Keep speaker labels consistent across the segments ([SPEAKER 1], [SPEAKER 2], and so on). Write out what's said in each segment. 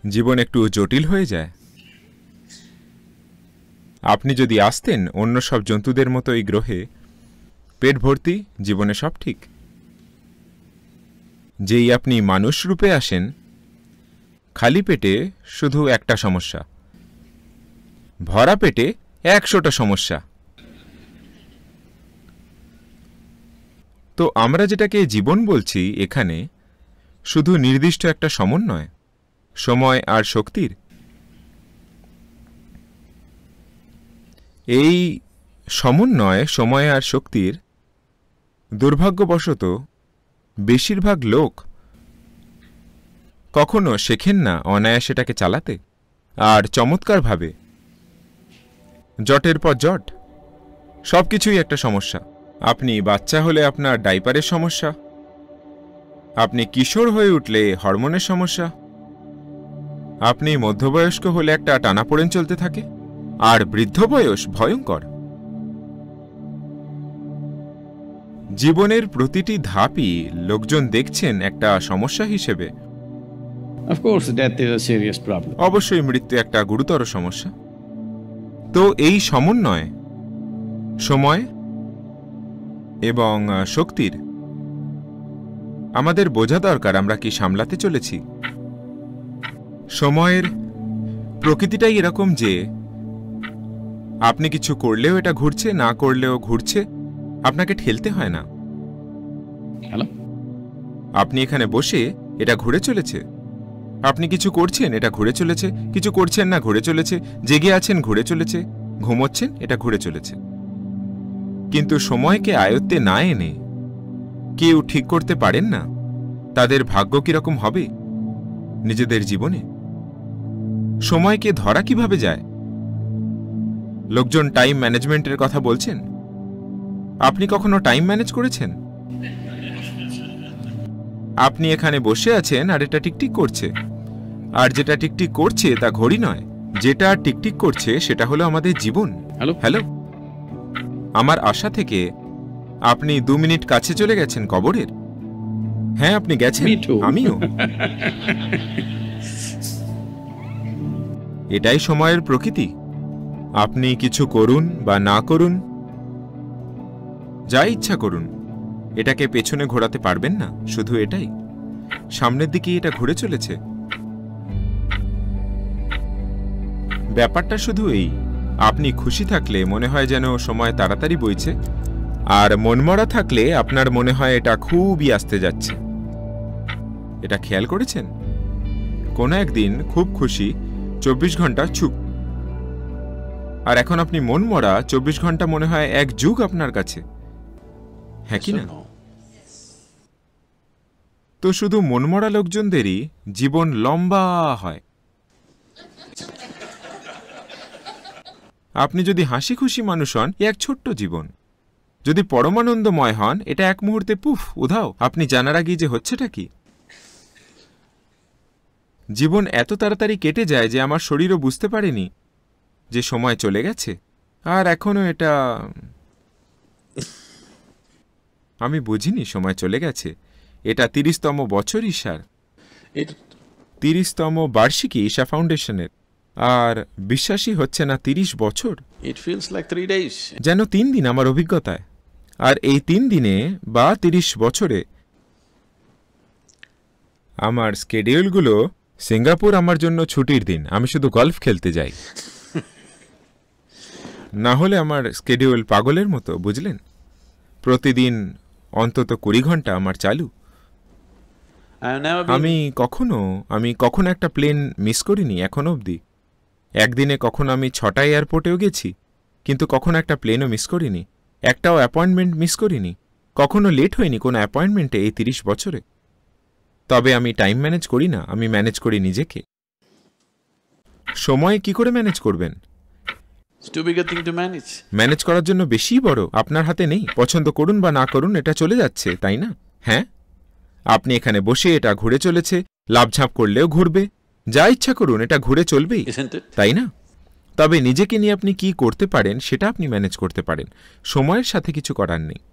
[SPEAKER 1] জীবন একটু জটিল হয়ে যায়। আপনি যদি আসতেন অন্য সব জন্তুদের মতো এই গ্রহে, পেট ভর্তি, জীবনে সব ঠিক। যেই আপনি মানুষ রূপে আসেন, খালি পেটে শুধু একটা সমস্যা, ভরা পেটে 100টা সমস্যা। তো আমরা যেটাকে জীবন বলছি এখানে শুধু নির্দিষ্ট একটা সমন্বয়, সময় আর শক্তির। এই সমন্বয় সময় আর শক্তির দুর্ভাগ্যবশত বেশিরভাগ লোক কখনো শেখেন না অনায়াসে সেটাকে চালাতে। আর চমৎকারভাবে জটের পর জট, সব কিছুই একটা সমস্যা। আপনি বাচ্চা হলে আপনার ডাইপারের সমস্যা, আপনি কিশোর হয়ে উঠলে হরমোনের সমস্যা, আপনি মধ্যবয়স্ক হলে একটা টানাপোড়েন চলতে থাকে, আর বৃদ্ধ বয়স ভয়ঙ্কর। জীবনের প্রতিটি ধাপই লোকজন দেখছেন একটা সমস্যা হিসেবে। অবশ্যই মৃত্যু একটা গুরুতর সমস্যা। তো এই সমন্বয় সময় এবং শক্তির আমাদের বোঝা দরকার আমরা কি সামলাতে চলেছি। সময়ের প্রকৃতিটাই এরকম যে আপনি কিছু করলেও এটা ঘুরছে, না করলেও ঘুরছে, আপনাকে ঠেলতে হয় না। আপনি এখানে বসে এটা ঘুরে চলেছে, আপনি কিছু করছেন এটা ঘুরে চলেছে, কিছু করছেন না ঘুরে চলেছে, জেগে আছেন ঘুরে চলেছে, ঘুমোচ্ছেন এটা ঘুরে চলেছে। কিন্তু সময়কে আয়ত্তে না এনে কেউ ঠিক করতে পারেন না তাদের ভাগ্য কিরকম হবে নিজেদের জীবনে। সময়কে ধরা কিভাবে যায়? লোকজন টাইম ম্যানেজমেন্টের কথা বলছেন, আপনি কখনো টাইম ম্যানেজ করেছেন? আপনি এখানে বসে আছেন আর এটা টিকটিক করছে, আর যেটা টিকটিক করছে তা ঘড়ি নয়, যেটা টিকটিক করছে সেটা হলো আমাদের জীবন। হ্যালো, আমার আশা থেকে আপনি 2 মিনিট কাছে চলে গেছেন কবরের। হ্যাঁ, আপনি গেছেন, আমিও। এটাই সময়ের প্রকৃতি। আপনি কিছু করুন বা না করুন, যা ইচ্ছা করুন, এটাকে পেছনে ঘোরাতে পারবেন না। শুধু এটাই, সামনের দিকে এটা ঘুরে চলেছে। ব্যাপারটা শুধু এই, আপনি খুশি থাকলে মনে হয় যেন সময় তাড়াতাড়ি বইছে, আর মনমরা থাকলে আপনার মনে হয় এটা খুবই আসতে যাচ্ছে। এটা খেয়াল করেছেন? কোনো একদিন খুব খুশি, 24 ঘন্টা চুপ, আর এখন আপনি মনমরা, 24 ঘন্টা মনে হয় 1 যুগ আপনার কাছে। হ্যাঁ কি না? তো শুধু মনমরা লোকজনদেরই জীবন লম্বা হয়। আপনি যদি হাসি খুশি মানুষ হন, এক ছোট্ট জীবন। যদি পরমানন্দময় হন, এটা এক মুহূর্তে পুফ উধাও, আপনি জানার আগেই যে হচ্ছেটা কি। জীবন এত তাড়াতাড়ি কেটে যায় যে আমার শরীরও বুঝতে পারেনি যে সময় চলে গেছে, আর এখনো এটা আমি বুঝিনি সময় চলে গেছে। এটা 30তম বছর ঈশার, 30তম বার্ষিকী ঈশা ফাউন্ডেশনের, আর বিশ্বাসই হচ্ছে না 30 বছর। যেন 3 দিন আমার অভিজ্ঞতায়। আর এই 3 দিনে বা 30 বছরে আমার স্কেডিউলগুলো, সিঙ্গাপুর আমার জন্য ছুটির দিন, আমি শুধু গল্ফ খেলতে যাই। না হলে আমার স্কেডিউল পাগলের মতো, বুঝলেন? প্রতিদিন অন্তত 20 ঘন্টা আমার চালু। আমি কখনো একটা প্লেন মিস করিনি এখনো অবধি। একদিনে কখনো আমি 6টা এয়ারপোর্টেও গেছি, কিন্তু কখনো একটা প্লেনও মিস করিনি, একটাও অ্যাপয়েন্টমেন্ট মিস করিনি, কখনো লেট হয়নি কোনো অ্যাপয়েন্টমেন্টে এই 30 বছরে। তবে আমি টাইম ম্যানেজ করি না, আমি ম্যানেজ করি নিজেকে। সময় কি করে ম্যানেজ করবেন? ম্যানেজ করার জন্য বেশি বড় আপনার হাতে নেই। পছন্দ করুন বা না করুন, এটা চলে যাচ্ছে, তাই না? হ্যাঁ, আপনি এখানে বসে এটা ঘুরে চলেছে, লাভঝাঁপ করলেও ঘুরবে, যা ইচ্ছা করুন, এটা ঘুরে চলবেই, তাই না? তবে নিজেকে নিয়ে আপনি কি করতে পারেন সেটা আপনি ম্যানেজ করতে পারেন, সময়ের সাথে কিছু করার নেই।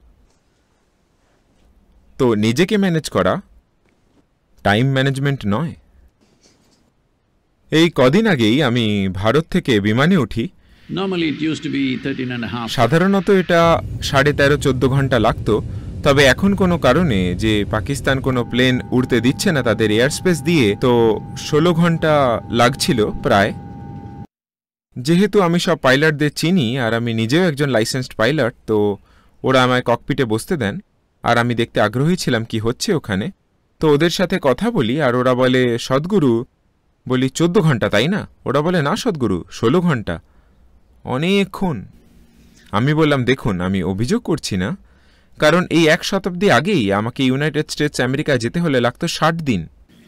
[SPEAKER 1] তো নিজেকে ম্যানেজ করা টাইম ম্যানেজমেন্ট নয়। এই কদিন আগেই আমি ভারত থেকে বিমানে উঠি।
[SPEAKER 2] Normally it used to be 13.5.
[SPEAKER 1] সাধারণত এটা 13.5-14 ঘন্টা লাগতো, তবে এখন কোনো কারণে যে পাকিস্তান কোনো প্লেন উড়তে দিচ্ছে না তাদের এয়ার স্পেস দিয়ে, তো 16 ঘন্টা লাগছিল প্রায়। যেহেতু আমি সব পাইলটদের চিনি আর আমি নিজেও একজন লাইসেন্সড পাইলট, তো ওরা আমায় ককপিটে বসতে দেন আর আমি দেখতে আগ্রহী ছিলাম কি হচ্ছে ওখানে। তো ওদের সাথে কথা বলি আর ওরা বলে সদ্গুরু, বলি 14 ঘন্টা তাই না? ওরা বলে না সদ্গুরু 16 ঘন্টা, অনেকক্ষণ। আমি বললাম দেখুন আমি অভিযোগ করছি না, কারণ এই 1 শতাব্দী আগেই আমাকে ইউনাইটেড স্টেটস আমেরিকায় যেতে হলে লাগতো 60 দিন।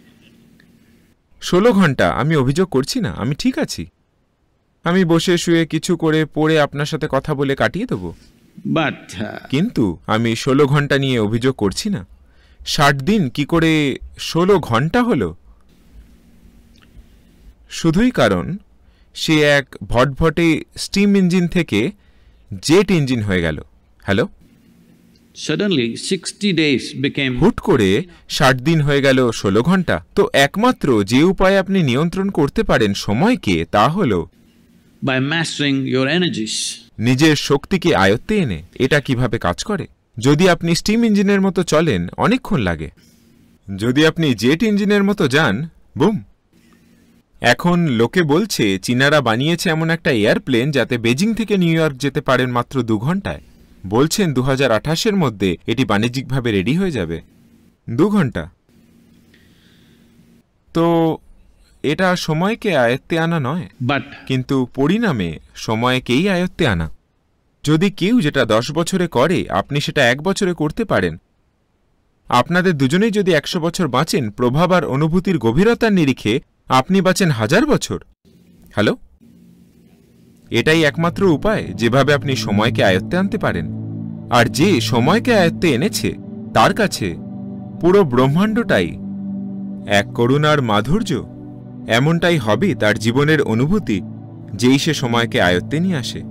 [SPEAKER 1] 16 ঘন্টা আমি অভিযোগ করছি না, আমি ঠিক আছি। আমি বসে শুয়ে কিছু করে পড়ে আপনার সাথে কথা বলে কাটিয়ে দেব। কিন্তু আমি 16 ঘন্টা নিয়ে অভিযোগ করছি না। 60 দিন কি করে 16 ঘন্টা হলো? শুধুই কারণ সে এক ভটভটে স্টিম ইঞ্জিন থেকে জেট ইঞ্জিন হয়ে গেল। হ্যালো,
[SPEAKER 2] Suddenly 60 days became
[SPEAKER 1] হুট করে 60 দিন হয়ে গেল 16 ঘন্টা। তো একমাত্র যে উপায়ে আপনি নিয়ন্ত্রণ করতে পারেন সময়কে, তা হল
[SPEAKER 2] by mastering your energies.
[SPEAKER 1] নিজের শক্তিকে আয়ত্তে এনে। এটা কিভাবে কাজ করে? যদি আপনি স্টিম ইঞ্জিনের মতো চলেন অনেকক্ষণ লাগে, যদি আপনি জেট ইঞ্জিনের মতো যান বুম। এখন লোকে বলছে চীনারা বানিয়েছে এমন একটা এয়ারপ্লেন যাতে বেজিং থেকে নিউ ইয়র্ক যেতে পারেন মাত্র 2 ঘন্টায়। বলছেন 2028-এর মধ্যে এটি বাণিজ্যিকভাবে রেডি হয়ে যাবে। 2 ঘন্টা। তো এটা সময়কে আয়ত্তে আনা নয়, কিন্তু পরিণামে সময়কেই আয়ত্তে আনা। যদি কেউ যেটা 10 বছরে করে আপনি সেটা 1 বছরে করতে পারেন। আপনাদের দুজনেই যদি 100 বছর বাঁচেন, প্রভাব আর অনুভূতির গভীরতার নিরিখে আপনি বাঁচেন 1000 বছর। হ্যালো, এটাই একমাত্র উপায় যেভাবে আপনি সময়কে আয়ত্তে আনতে পারেন। আর যে সময়কে আয়ত্তে এনেছে তার কাছে পুরো ব্রহ্মাণ্ডটাই এক করুণার মাধুর্য। এমনটাই হবে তার জীবনের অনুভূতি যেই সে সময়কে আয়ত্তে নিয়ে আসে।